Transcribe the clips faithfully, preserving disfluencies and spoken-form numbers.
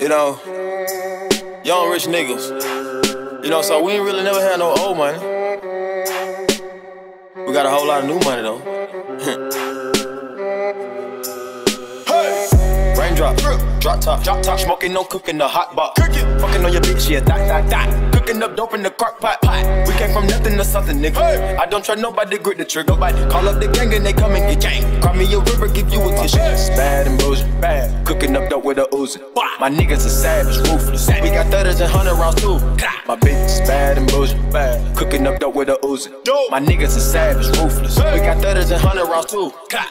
You know, young rich niggas. You know, so we ain't really never had no old money. We got a whole lot of new money though. Hey! Raindrop, drop top, drop top, smoking, no cooking, the hot box. Fucking on your bitch, yeah, that, that, that. Cooking up dope in the crock pot, pot. We came from nothing to something, nigga. Hey. I don't try nobody, grip the trigger. Nobody call up the gang and they come and get gang. Cry me a river, give you a tissue. It's bad and bullshit, bad. Cooking up dope with a Uzi. My niggas are savage, ruthless. We got thudders and hundred rounds too. My bitch is bad and bullshit, bad. Cooking up dope with a Uzi. My niggas are savage, ruthless. We got thudders and hundred rounds too.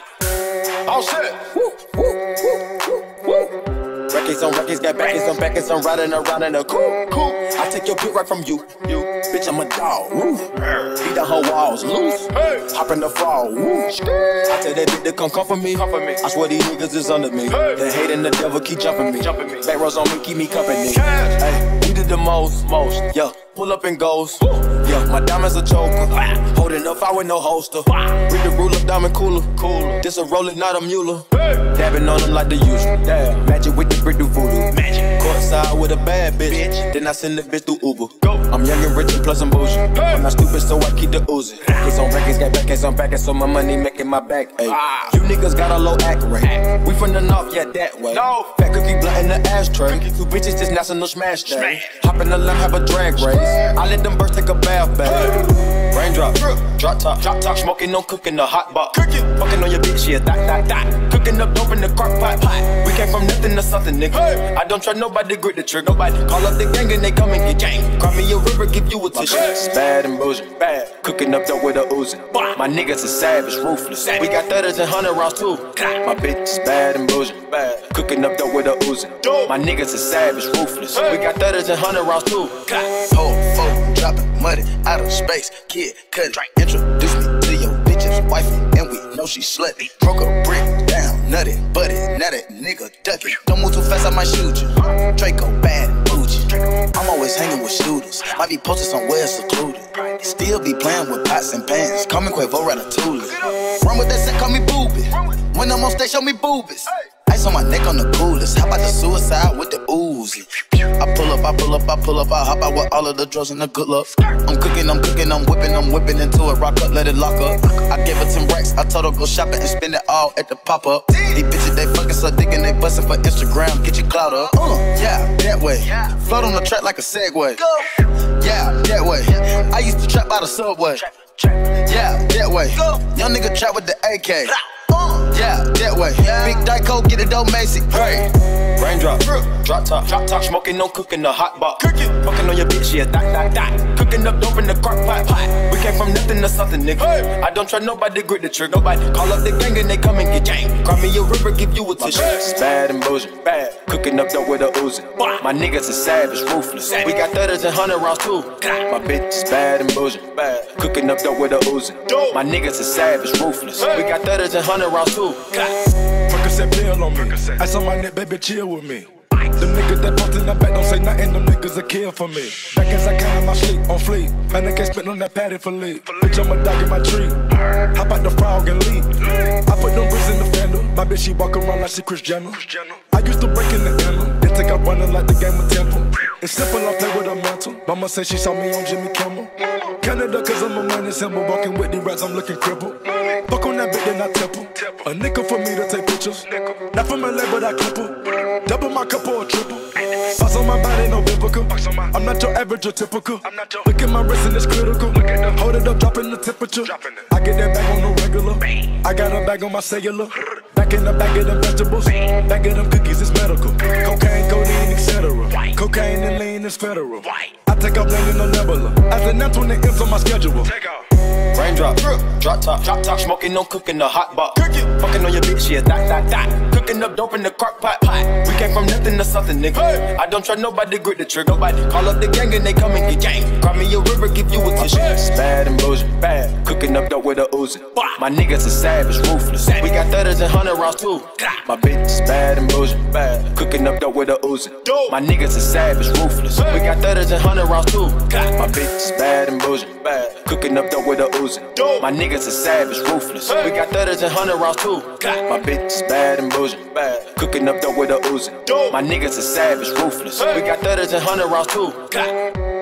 All set. Woo, woo, woo, woo, woo. Records on records, got backers on backers, I'm riding around in a coupe. Cool. I take your pick right from you. You, bitch, I'm a dog. Woo. Beat the whole walls loose. Hey. Hop in the fall. Woo. I tell that bitch to come come for me. Come for me. I swear these niggas is under me. Hey. The hate and the devil keep jumping me. Jumping me. Back rows on me, keep me company. Hey, we did the most, most. Yeah, pull up and goes. Woo. Yeah, my diamonds a choker. Holding up, I with no holster. Read the ruler, diamond cooler. Cooler. This a roller, not a mule. Hey. Dabbing on them like the usual. Damn. Magic with the brick do voodoo. Magic. Courtside with a bad bitch. bitch. Then I send the bitch through Uber. Go. I'm young and rich and plus I'm bougie. Hey. I'm not stupid, so I keep the Uzi. Records on records, got backers on backers, so my money making my back. Ay. Ah. You niggas got a low act rate. Act. We from the north, yeah, that way. No. Fat cookie blunt in the ashtray. Two bitches just national smash day. Hop in the lamp, have a drag race. I let them birds take a bath bag. Hey. Raindrop, drop top, drop top, smoking, no cooking, the hot box. Cooking, fucking on your bitch, yeah, that, that, that. Cooking up dope in the crock pot, pot. We came from nothing to something, nigga. Hey. I don't try nobody, grip the trigger. Nobody call up the gang and they come and get gang. Cry me a river, give you a tissue. It's bad and bullshit, bad. Cooking up dope with a Uzi. My niggas are savage, ruthless. We got thudders and hundred rounds too. My bitch is bad and bullshit, bad. Cooking up dope with a Uzi. My niggas are savage, ruthless. We got thudders and hundred rounds too. Hold, fold, dropping money out of space. Kid, cut it. Introduce me to your bitch's wife, and we know she slutty. Broke a brick down, nutty, buddy. Now that nigga ducky. Don't move too fast, I might shoot you. Draco bad and bougie. I'm always hanging with shooters. Might be posted somewhere secluded. Still be playing with pots and pans. Call me Quavo Ratatouille. Run with that set, call me Booby. When I'm on stage, show me boobies. Ice on my neck on the coolest. How about the suicide with the Uzi? I pull up, I pull up, I pull up, I hop out with all of the drugs and the good luck. I'm cooking, I'm cooking, I'm whipping, I'm whipping into it. Rock up, let it lock up. I gave her ten racks, I told her go shopping and spend it all at the pop-up. These bitches, they fucking so dick and they bustin' for Instagram. Get your clout up. Uh, yeah, that way. Float on the track like a Segway. Yeah, that way. I used to trap by the subway. Yeah, that way. Young nigga trap with the A K. Yeah, that way. Big Dyco, get it dope, Macy. Hey. Raindrop, drop top, drop top, smoking, no cooking, the hot box. Cooking, fucking on your bitch, yeah, that, that, that. Cooking up dope in the crock pot, pot. We came from nothing to something, nigga. Hey. I don't try nobody, grip the trigger. Nobody call up the gang and they come and get gang. Cry me a river, give you a tissue. It's bad and bullshit, bad. Cooking up dope with a Uzi. My niggas are savage, ruthless. We got thudders and hundred rounds too. My bitch is bad and bullshit, bad. Cooking up dope with a Uzi. My niggas are savage, ruthless. We got thudders and hundred rounds too. Percocet pill on me. Ice on my neck, baby, chill with me. Them niggas that post in the back don't say nothing, them niggas a kill for me. Back as I can in my sleep, on fleek. Man, I can't spit on that patty for leave. Bitch, I'm a dog in my tree. Hop out the frog and leap. I put them bricks in the fender. My bitch, she walk around like she Kris Jenner. I used to break in the inner. Then take out running like the game of Temple. It's simple, I play with a mantle. Mama say she saw me on Jimmy Kimmel. Canada, cause I'm a money symbol. Walking with the rats, I'm looking crippled. Fuck on that bitch, then I temple. A nickel for me to take pictures. Not from L A, but I cripple. Double my cup or a triple. Sauce on my body, no biblical. I'm not your average or typical. Look at my wrist and it's critical. Hold it up, dropping the temperature. I get that bag on the regular. I got a bag on my cellular. Back in the bag of them vegetables. Back of them cookies, it's medical. Cocaine, codeine, et cetera. Cocaine and lean is federal. I take off landing on Nebula. As the next one, it ends on my schedule. Raindrop, drop top, drop top, smoking, no cooking, the hot box. Fucking on your bitch, yeah, that, that, that. Cooking up dope in the crock pot, pot. We came from nothing to something, nigga. Hey. I don't try nobody, grip the trigger. Nobody call up the gang and they come and get gang. Cry me a river, give you a tissue. It's bad and bullshit, bad. Cooking up dope with a Uzi. My niggas are savage, ruthless. We got thudders and hundred rounds too. My bitch is bad and bullshit, bad. Cooking up dope with a Uzi. My niggas are savage, ruthless. We got thudders and hundred rounds too. My bitch is bad and bullshit, bad. Cooking up dope with a Uzi. oozing. My niggas are savage, ruthless. We got thirties and hundred rounds too. My bitch is bad and bougie. Cooking up dope with a Uzi. My niggas are savage, ruthless. We got thirties and hundred rounds too.